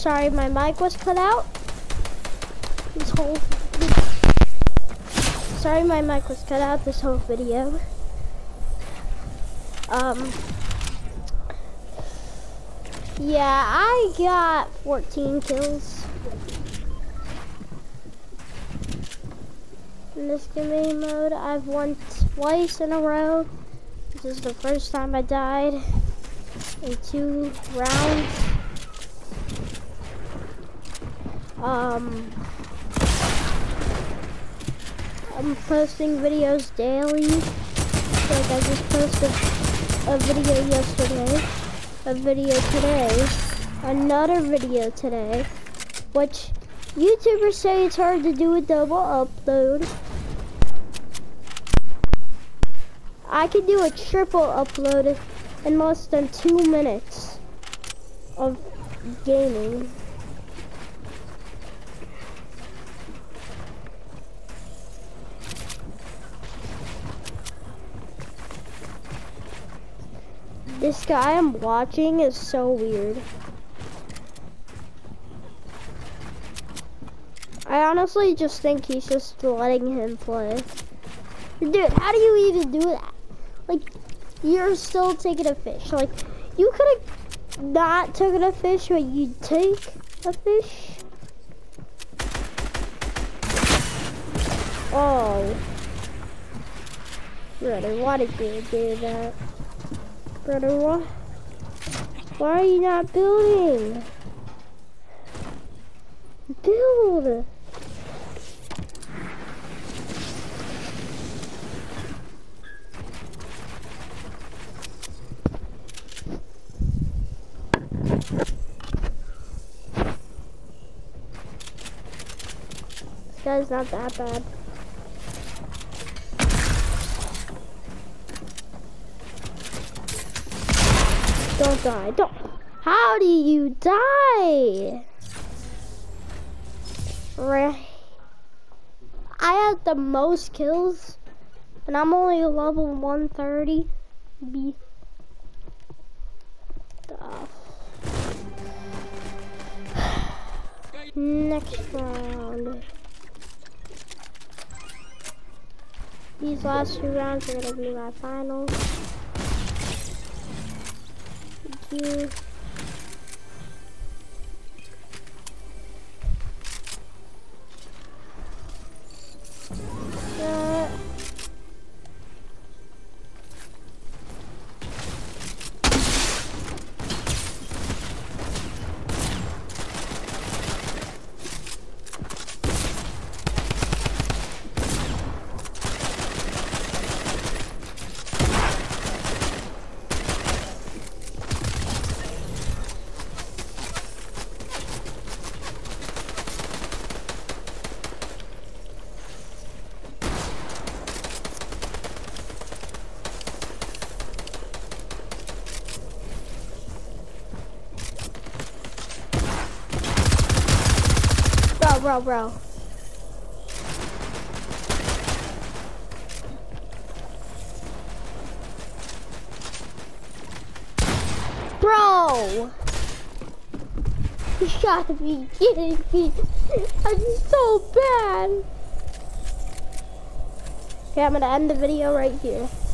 sorry, my mic was cut out. Sorry, my mic was cut out this whole video. Yeah, I got 14 kills in this game mode. I've won twice in a row. This is the first time I died in 2 rounds. I'm posting videos daily. Like I just posted a video yesterday, a video today, another video today, which YouTubers say it's hard to do a double upload. I can do a triple upload in less than 2 minutes of gaming. This guy I'm watching is so weird. I honestly just think he's just letting him play. Dude, how do you even do that? Like, you're still taking a fish. Like, you could have not taken a fish, but you take a fish. Oh. Brother, why did you do that? Brother, why are you not building? Build! This guy's not that bad. Don't die, don't. How do you die? I had the most kills, and I'm only level 130. Next round. These last 2 rounds are gonna be my finals. You. Bro. Bro! You gotta be kidding me. I'm so bad. Okay, I'm gonna end the video right here.